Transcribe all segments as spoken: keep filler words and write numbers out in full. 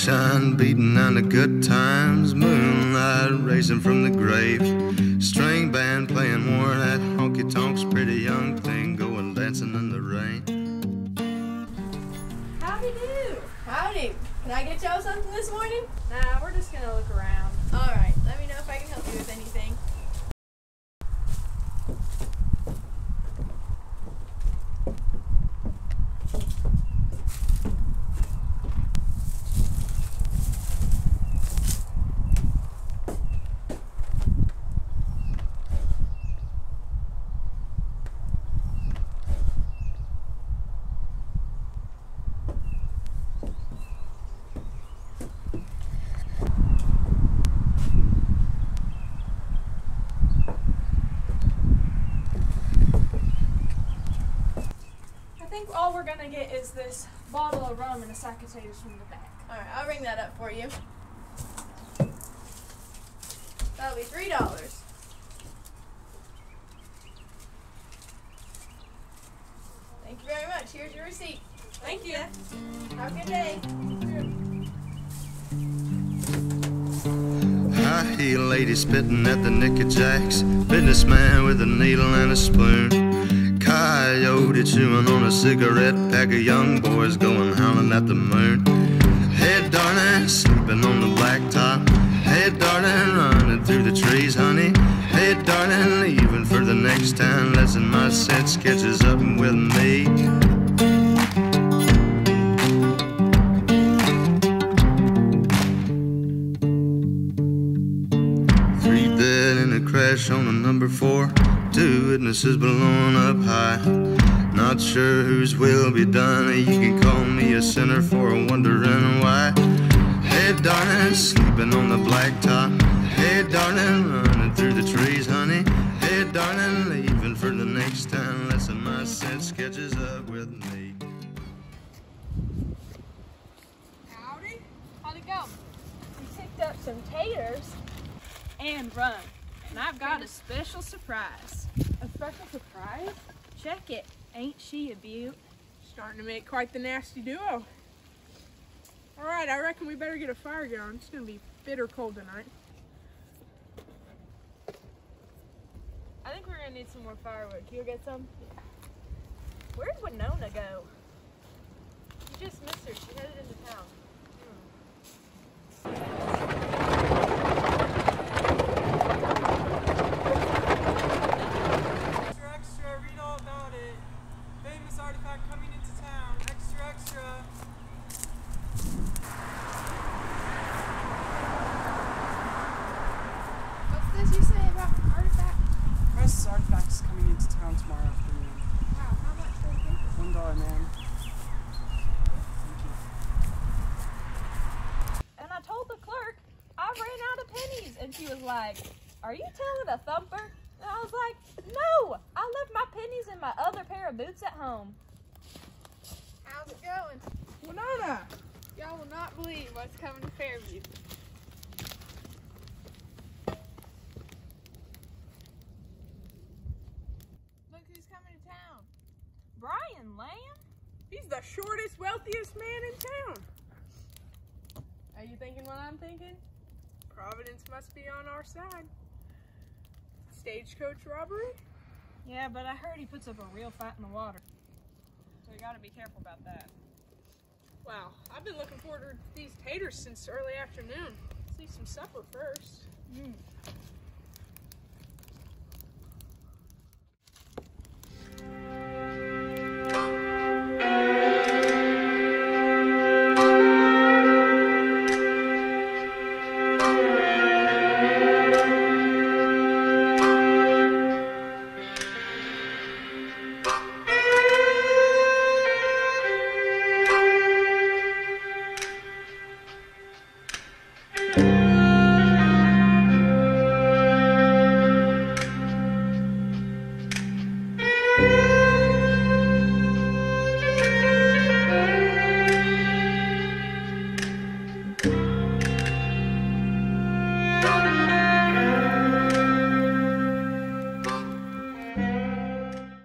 Sunshine beating on the good times, moonlight racing from the grave, string band playing more that honky tonks, pretty young thing going dancing in the rain. Howdy do. Howdy. Can I get y'all something this morning? Nah, we're just gonna look around. Alright, let me know if I can help you with anything. I think all we're gonna get is this bottle of rum and a sack of potatoes from the back. Alright, I'll ring that up for you. That'll be three dollars. Thank you very much. Here's your receipt. Thank you. Have a good day. High heel lady spitting at the Nicky Jacks, businessman with a needle and a spoon, coyote chewing on a cigarette, pack of young boys going howling at the moon. Hey darling, sleeping on the blacktop, hey darling, running through the trees, honey, hey darling, leaving for the next town, lesson my sense catches up with me. Three dead in a crash on a number four, two witnesses blown up high. Not sure whose will be done, you can call me a sinner for wondering why. Hey darling, sleeping on the blacktop, hey darling, running through the trees, honey, hey darling, leaving for the next town, lesson my sense catches up with me. Howdy. How'd it go? We picked up some taters and rum. And I've got a special surprise. A special surprise? Check it. Ain't she a beaut? Starting to make quite the nasty duo. Alright, I reckon we better get a fire going. It's going to be bitter cold tonight. I think we're gonna need some more firewood. Can you get some? Where'd Winona go? You just missed her. She headed into town. Extra, extra, read all about it. Famous artifact coming into town. Extra, extra. What's this you say about artifact? Precious artifact is coming into town tomorrow afternoon. Wow, how much for the paper? One dollar, ma'am. Thank you. And I told the clerk I ran out of pennies, and she was like, "Are you telling a thumper?" And I was like, "No, I left my pennies in my other pair of boots at home." How's it going? Winona! Y'all will not believe what's coming to Fairview. Look who's coming to town. Brian Lamb? He's the shortest, wealthiest man in town. Are you thinking what I'm thinking? Providence must be on our side. Stagecoach robbery? Yeah, but I heard he puts up a real fight in the water. So you gotta be careful about that. Wow, I've been looking forward to these taters since early afternoon. Let's eat some supper first. Mm.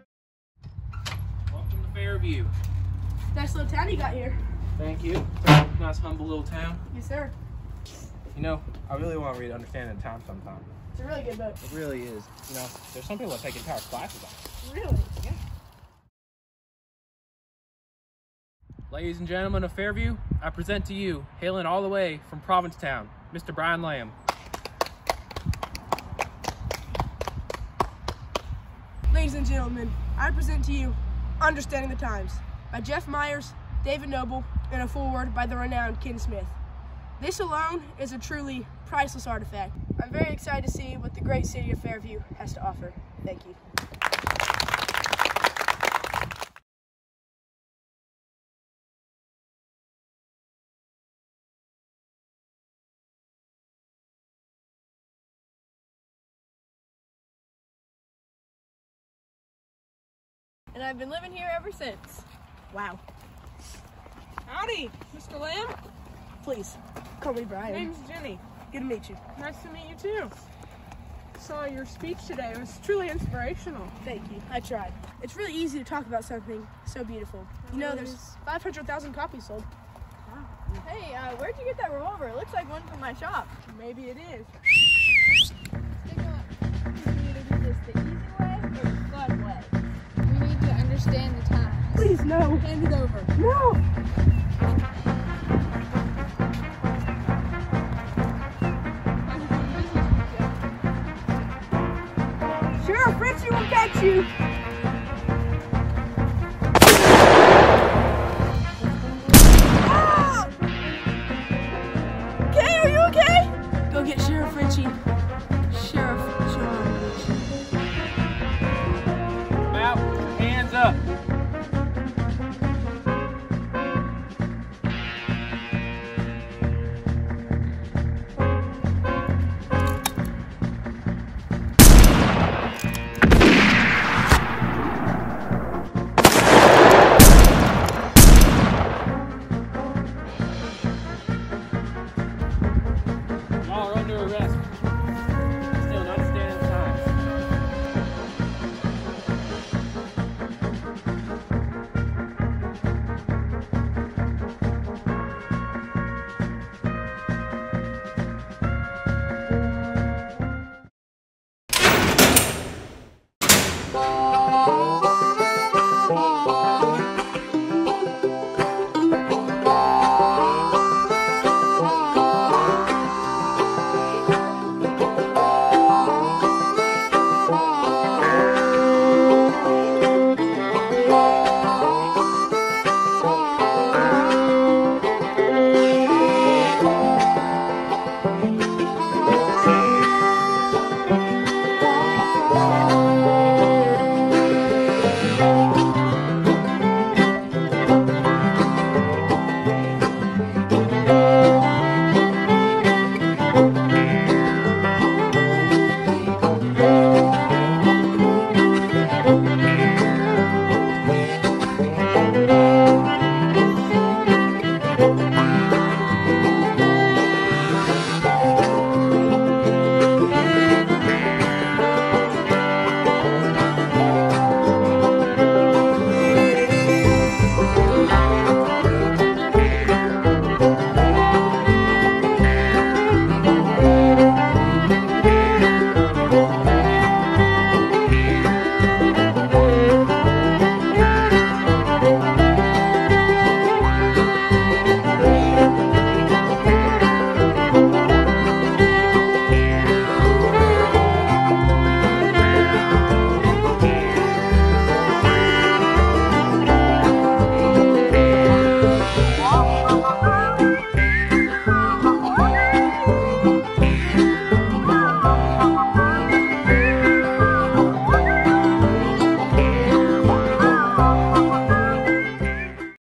Welcome to Fairview. Nice little town you got here. Thank you. nice, humble little town. Yes, sir. You know, I really want to read Understanding the Time sometime. It's a really good book. It really is. You know, there's some people that take entire classes on it. Really? Yeah. Ladies and gentlemen of Fairview, I present to you, hailing all the way from Provincetown, Mister Brian Lamb. Ladies and gentlemen, I present to you Understanding the Times by Jeff Myers, David Noble, and a foreword by the renowned Ken Smith. This alone is a truly priceless artifact. I'm very excited to see what the great city of Fairview has to offer. Thank you. And I've been living here ever since. Wow. Howdy, Mister Lamb. Please, call me My Brian. name's Jenny. Good to meet you. Nice to meet you too. Saw your speech today. It was truly inspirational. Thank you. I tried. It's really easy to talk about something so beautiful. You know, there's five hundred thousand copies sold. Hey, uh, where'd you get that revolver? It looks like one from my shop. Maybe it is. Stick on. You need to do this the easy way or the fun way? We need to understand the time. Please, no. Hand it over. No. Sure, Fritzy will catch you.